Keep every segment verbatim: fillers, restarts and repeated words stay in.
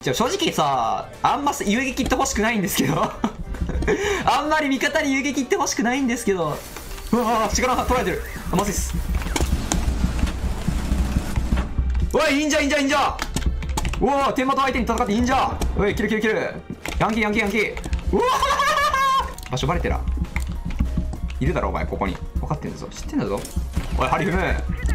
じゃあ正直さ、あんま遊撃って欲しくないんですけどあんまり味方に遊撃って欲しくないんですけど、うわー力が取られてる。あ、まずいっす。おい、忍者忍者忍者、おお、天窓相手に戦って忍者、おい、キルキルキル、ヤンキーヤンキーヤンキー、うわー場所バレてらいるだろお前、ここに分かってんだぞ、知ってんだぞ。おいハリフム、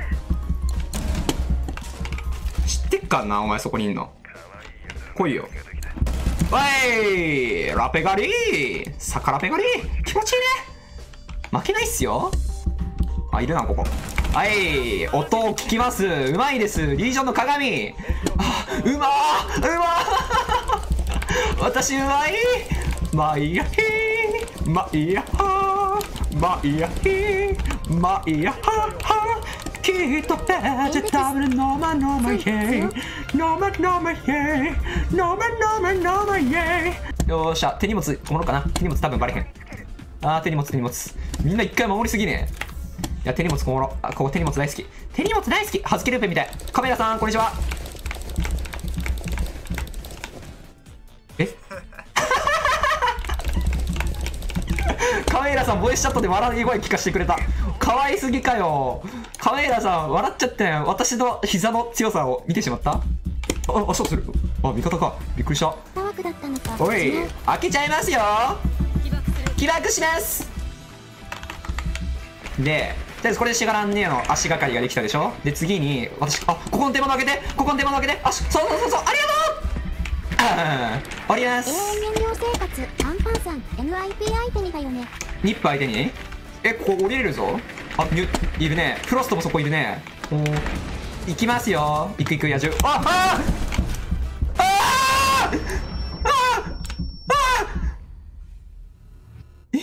知ってっかんなお前、そこにいんの。来いよ。おいラペガリー、サカラペガリー、気持ちいいね。負けないっすよ。あ、いるなここ。はい、音を聞きます。うまいです、リージョンの鏡。あ、うまーうまー私うまい、まいやひーまいやはーまいやひーまいやはは、きっとベジタブルノマノマイェイノマノマイェイノマノマノマイェイ。よーしゃ、手荷物こもろうかな。手荷物多分バレへん。あー、手荷物手荷物、みんな一回守りすぎね。いや、手荷物こもろ。あ、ここ手荷物大好き。手荷物大好き。はずきルーペみたい。カメラさんこんにちは。えカメラさんボイスチャットで笑い声聞かせてくれた。可愛すぎかよ。カメラさん笑っちゃったよ。私の膝の強さを見てしまった。あ、あ、そうする。あ、味方か。びっくりした。おい、開けちゃいますよ。起爆します。で、とりあえずこれでしがらんねえの足がかりができたでしょ。で次に私、あ、ここの手間開けて、ここの手間開けて、あ、そうそうそうそう、ありがとう。あー、終わります。 永遠燃料生活アンパンさん エヌアイピー 相手にだよね。 ニップ相手に、え、ここ降りれるぞ。あ、ニュいるね。フロストもそこいるね。おー、行きますよ。行く行く野獣。ああああああえ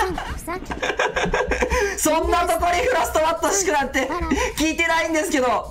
そんなとこにフラストマット敷くなんて聞いてないんですけど。